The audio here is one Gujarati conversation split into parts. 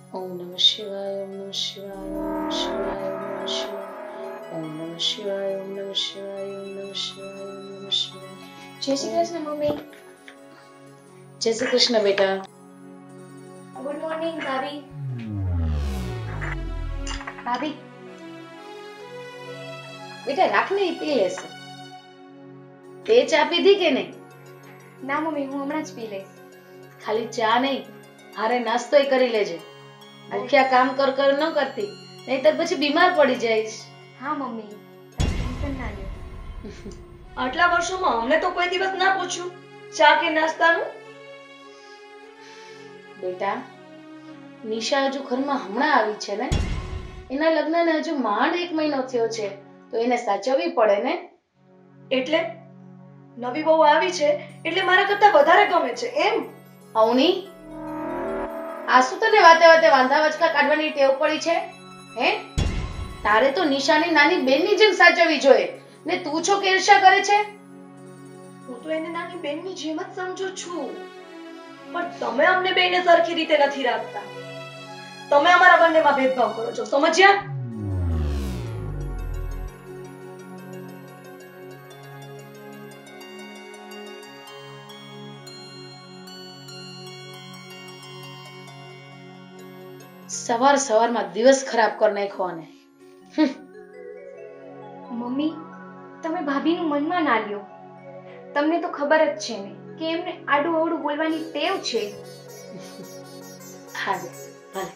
ओम नमः शिवाय ओम नमः शिवाय ओम नमः शिवाय ओम नमः शिवाय ओम नमः शिवाय ओम नमः शिवाय ओम नमः शिवाय ओम नमः शिवाय। जय श्री कृष्ण मम्मी। जय श्री कृष्ण बेटा। गुड मॉर्निंग भाभी। भाभी बेटा રાખને પી લેશે। તે ચા પીધી કે નહીં? ના મમ્મી, હું હમણાં જ પી લઈશ। ખાલી ચા નહીં, હારે નાસ્તોય કરી લેજે। ભૂખ્યા કામ કર કર ન કરતી, નહીતર પછી બીમાર પડી જાઈશ। હા મમ્મી, ટેન્શન ના લ્યો। આટલા વર્ષોમાં અમને તો કોઈ દિવસ ના પૂછ્યું ચા કે નાસ્તાનું। બેટા, નિશા હજુ ઘરમાં હમણાં આવી છે ને, એના લગ્નને હજુ માંડ 1 મહિનો થયો છે, તો એને સાચવવી પડે ને। એટલે નવી બહુ આવી છે એટલે મારા કરતા વધારે ગમે છે એમ? અવની, આ શું તને વાતે વાતે વાંધા વચકા કાઢવાની ટેવ પડી છે હે? તારે તો નિશાની નાની બેનની જેમ સાચવવી જોઈએ ને તું છો કે ઈર્ષ્યા કરે છે? હું તો એને નાની બેનની જેમ જ સમજુ છું, પણ તમે અમને બેને સરખી રીતે નથી રાખતા। તમે અમારા બંનેમાં ભેદભાવ કરો છો, સમજ્યા? સવાર સવારમાં દિવસ ખરાબ કરી નાખ્યો આને। મમ્મી, તમે ભાભીનું મનમાં ના લ્યો। તમને તો ખબર જ છે ને કે એમને આડું અવડું બોલવાની ટેવ છે। હા બે, ભલે।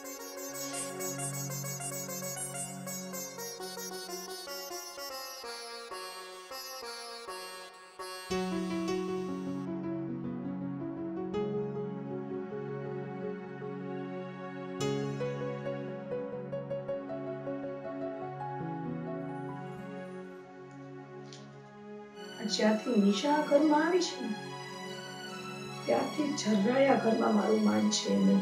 જ્યારથી નિશા આ ઘરમાં આવી છે ને, ત્યારથી જરાય આ ઘરમાં મારું માન છે નહીં।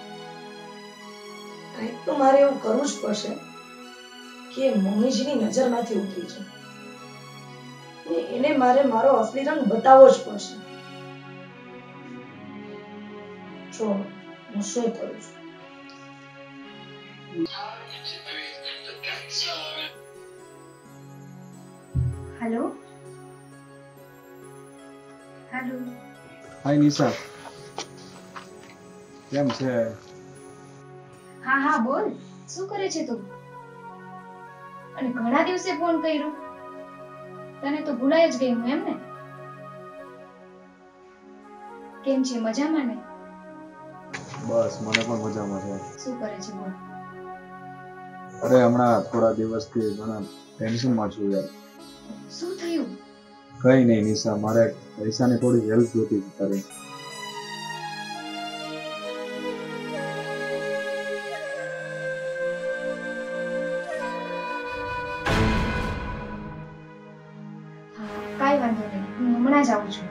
કંઈક તો મારે એવું કરવું જ પડશે કે મમ્મીજીની નજરમાંથી ઉતરી જાય, ને એને મારે મારો અસલી રંગ બતાવવો જ પડશે। જો હું શું કરું છું। Hello hello. હાય નિશા, કેમ છે? હા હા બોલ, શું કરે છે તું? અને ઘણા દિવસે ફોન કર્યો, તને તો ભૂલાઈ જ ગયું એમ ને? કેમ છે, મજામાં ને? બસ મને પણ મજામાં છે। શું કરે છે બોલ? અરે હમણાં થોડા દિવસથી ઘણા ટેન્શનમાં છું યાર। શું થયું? કઈ નહીં નિશા, મારે પૈસાની થોડી હેલ્પ જોતી હતી તારી। હા, કાંઈ વાંધો નહીં, હું હમણાં જ આવું છું।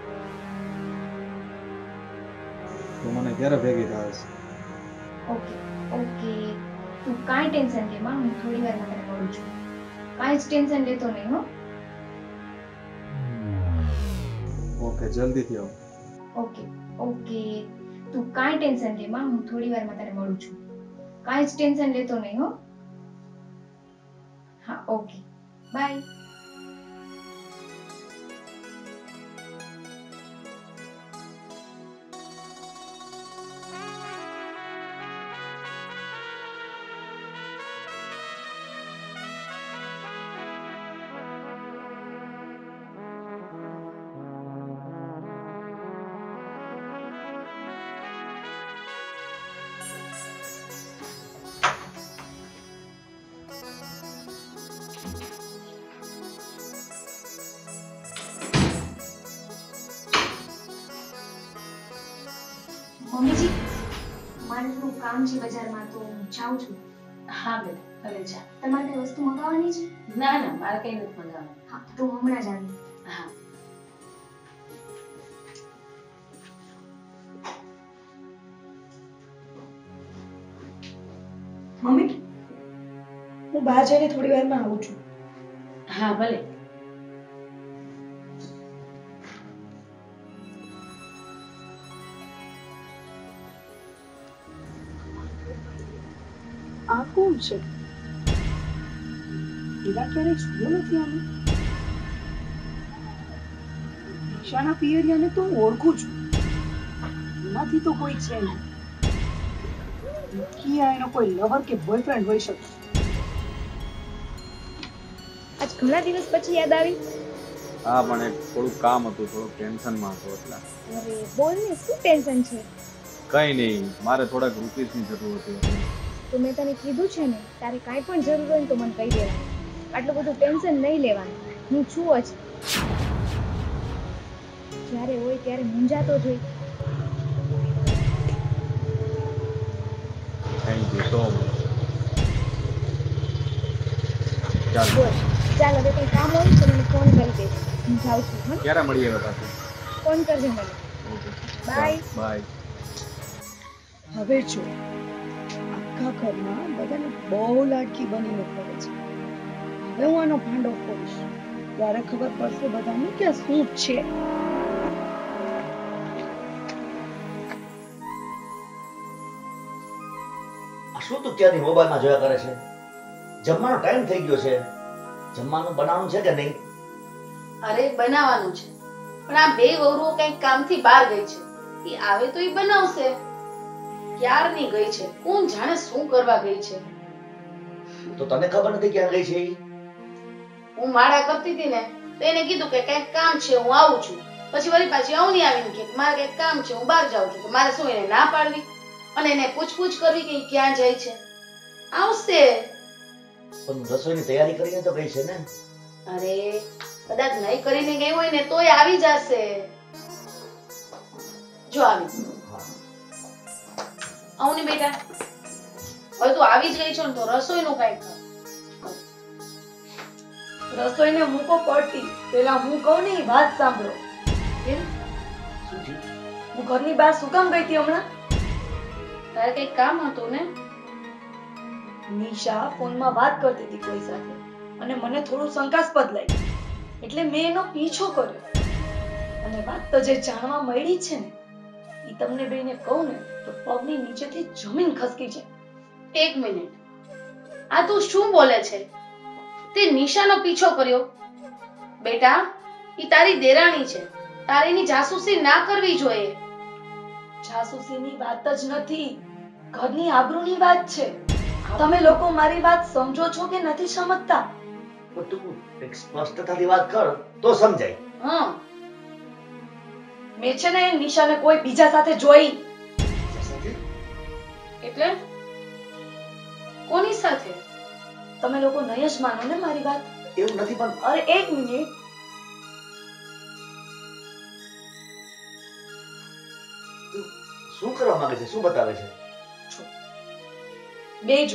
તો મને ક્યારે ભેગી થાય? ઓકે ઓકે, તું કાંઈ ટેન્શન લે માં, હું થોડી વારમાં તને મળું છું। કાંઈ જ ટેન્શન લેતો નહીં હો। ઓકે, જલ્દીથી આવ। ઓકે ઓકે, તું કાંઈ ટેન્શન લે માં, હું થોડી વારમાં તને મળું છું। કાંઈ જ ટેન્શન લેતો નહીં હો। હા ઓકે, બાય। મમ્મીજી, મારું કામ છે બજારમાં, તો હું જાઉં છું। હા બેટા, ભલે જા। તમારે કઈ વસ્તુ મંગાવવાની છે? ના ના, મારે કઈ નથી મંગાવવાનું। હા તો હું હમણાં જ આવી। હા। મમ્મી, હું બહાર જઈને થોડી વારમાં આવું છું। હા ભલે। આ કોણ છે? એવા ક્યારેય જોયું નથી આને. નિશાના પિયરિયાને તો હું ઓળખું છું. એમાંથી તો કોઈ છે નહીં. નક્કી આ એનો કોઈ લવર કે બોયફ્રેન્ડ હોઈ શકે. આજ ઘણા દિવસ પછી યાદ આવી. હા પણ એક થોડું કામ હતું, થોડું ટેન્શનમાં હતો એટલે. અરે બોલ ને, શું ટેન્શન છે? કઈ નહીં, મારે થોડાક રૂપીસની જરૂર હતી એટલે. તો મેં તને કીધું છે ને, તારે કાંઈ પણ જરૂર હોય ને તો મને કહી દેવાનું. આટલું બધું ટેન્શન નહીં લેવાનું. હું છું જ. જ્યારે હોય ત્યારે મૂંઝાતો જ હોય. Thank you so much. ચાલો બોલ, ચાલ હવે કંઈ કામ હોય તો મને ફોન કરી દેજો. હું જાઉં છું. હા, ક્યારે મળીએ હવે પાછું? ફોન કરજે મને. બાય. બાય. હવે જો આખા ઘરમાં બધાને બહુ લાડકી બનીને ફરે છે. હવે હું આનો ભાંડો ફોડીશ ત્યારે ખબર પડશે બધાને કે આ શું છે. શું તું ત્યાંની મોબાઈલમાં જોયા કરે છે? જમવાનો ટાઈમ થઈ ગયો છે. જમવાનું બનાવવાનું છે કે નહીં? અરે બનાવવાનું છે, પણ આ બે વહુઓ કંઈક કામથી બહાર ગઈ છે. એ આવે તો એ બનાવશે. ક્યારની ગઈ છે, કોણ જાણે શું કરવા ગઈ છે. તો તને ખબર નથી ક્યાં ગઈ છે ઈ? હું માળા કરતી હતી ને તો એને કીધું કે કંઈક કામ છે, હું આવું છું. પછી વળી પાછી અવની આવીને કે મારે કંઈક કામ છે, હું બહાર જાઉં છું. તો મારે શું એને ના પાડવી અને એને પૂછપૂછ કરવી કે ઈ ક્યાં જાય છે? આવશે. પણ રસોઈની તૈયારી કરીને તો ગઈ છે ને? અરે કદાચ નહીં કરીને ગઈ હોય ને તોય આવી જશે. જો આવી આવની બેટા, હવે તું આવી જ ગઈ છો ને તો રસોઈનું કંઈક કર. રસોઈને મૂકો પડતી પેલા હું કહું ને ઈ વાત સાંભળો. કેમ? શું થયું? હું ઘરની બહાર શું કામ ગઈ હતી હમણાં? તારે કંઈક કામ હતું ને? નિશા ફોનમાં વાત કરતી હતી કોઈ સાથે અને મને થોડું શંકાસ્પદ લાગ્યું એટલે મેં એનો પીછો કર્યો. અને વાત તો જે જાણવા મળી છે ને ઈ તમને બેને કહું ને તો પગની નીચેથી જમીન ખસકી છે. એક મિનિટ, આ તું શું બોલે છે? તે નિશાનો પીછો કર્યો? બેટા, ઈ તારી દેરાણી છે, તારે એની જાસૂસી ના કરવી જોઈએ. જાસૂસીની વાત જ નથી, ઘરની આબરૂની વાત છે. તમે લોકો મારી વાત સમજો છો કે નથી સમજતા? પણ તું એક સ્પષ્ટતાથી વાત કર તો સમજાય. હા, મેં છે ને એ નિશાને કોઈ બીજા સાથે જોઈ. એટલે કોની સાથે? તમે લોકો નહીં જ માનો ને મારી વાત. એવું નથી પણ અરે એક મિનિટ, તું શું કરવા માંગે છે? શું બતાવે છે? બે જો.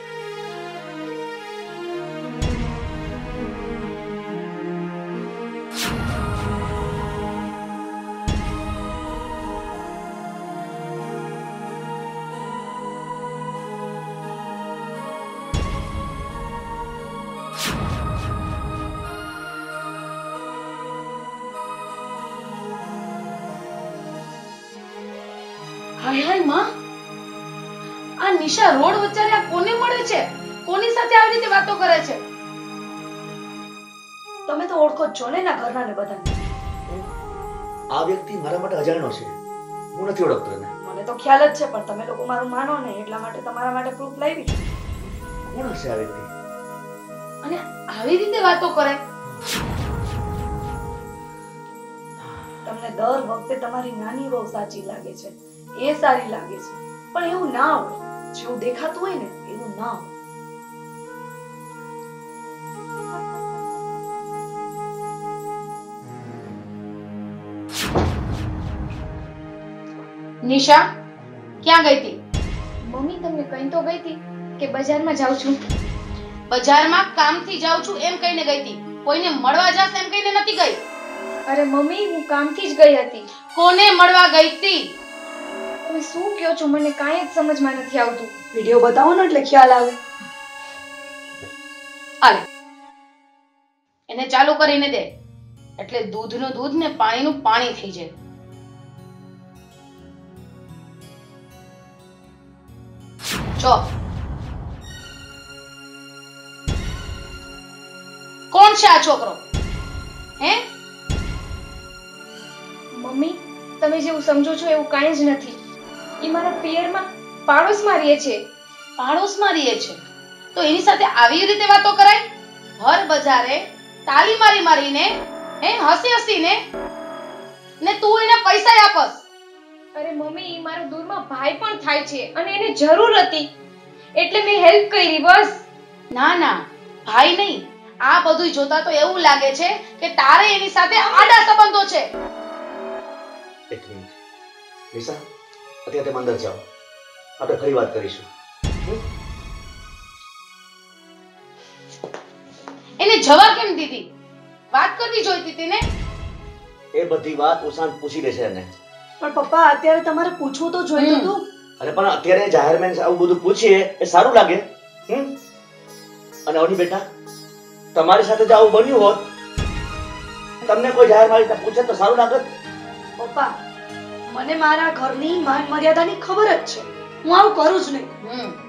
હાય હાય માં, આ નિશા રોડ વચ્ચે આ કોને મળે છે? કોની સાથે આવી રીતે વાતો કરે છે? તમે તો ઓળખો જ છો ને એના ઘરના ને બધાને. આ વ્યક્તિ મારા માટે અજાણ્યો છે. હું નથી ઓળખતો એને. મને તો ખ્યાલ જ છે પણ તમે લોકો મારું માનો ને એટલા માટે તમારા માટે પ્રૂફ લાવી છું. કોણ હશે આ વ્યક્તિ? અને આવી રીતે વાતો કરે? તમને દર વખતે તમારી નાની વહુ સાચી લાગે છે, એ સારી લાગે છે, પણ એવું ના હોય. જેવું દેખાતું હોય ને એવું ના હોય. નિશા ક્યાં ગઈ હતી? મમ્મી તમને કઈ તો ગઈ હતી કે બજારમાં જાઉં છું. બજારમાં કામથી જાઉં છું એમ કહીને ગઈ હતી, કોઈને મળવા જાસ એમ કહીને નથી ગઈ. અરે મમ્મી, હું કામથી જ ગઈ હતી. કોને મળવા ગઈ હતી? તમે શું કહો છો? મને કાંઈ જ સમજમાં નથી આવતું. વિડીયો બતાવો ને એટલે ખ્યાલ આવે. આલે એને ચાલુ કરીને દે એટલે દૂધનું દૂધ ને પાણીનું પાણી થઈ જાય. જો છે આ છોકરો? હે? મમ્મી, તમે જેવું સમજો છો એવું કાંઈ જ નથી. એ મારા પિયરમાં પાડોશમાં રહે છે. પાડોશમાં રહે છે તો એની સાથે આવી રીતે વાતો કરાય? હર બજારે તાલી મારી મારીને, હસી હસીને, ને તું એને પૈસા આપસ. અરે મમ્મી, એ મારો દૂરમાં ભાઈ પણ થાય છે અને એને જરૂર હતી એટલે મેં હેલ્પ કરી બસ. ના ના, ભાઈ નહીં. આ બધું જોતા તો એવું લાગે છે કે તારે એની સાથે આડા સંબંધો છે. એક મિનિટ નિશા, અત્યારે તમે અંદર જાઓ, આપણે ફરી વાત કરીશું. એને જવા કેમ દીધી? વાત કરવી જોઈતી હતી ને. એ બધી વાત ઉષાંત પૂછી લેશે એને. પણ પપ્પા અત્યારે તમારે પૂછવું તો જોઈતું હતું. અરે પણ અત્યારે જાહેરમાં આવું બધું પૂછીએ એ સારું લાગે? અને અવની બેટા, તમારી સાથે જો આવું બન્યું હોત, તમને કોઈ જાહેરમાં રીતે પૂછે તો સારું લાગે? પપ્પા, મને મારા ઘરની માન મર્યાદાની ખબર જ છે. હું આવું કરું જ નહીં.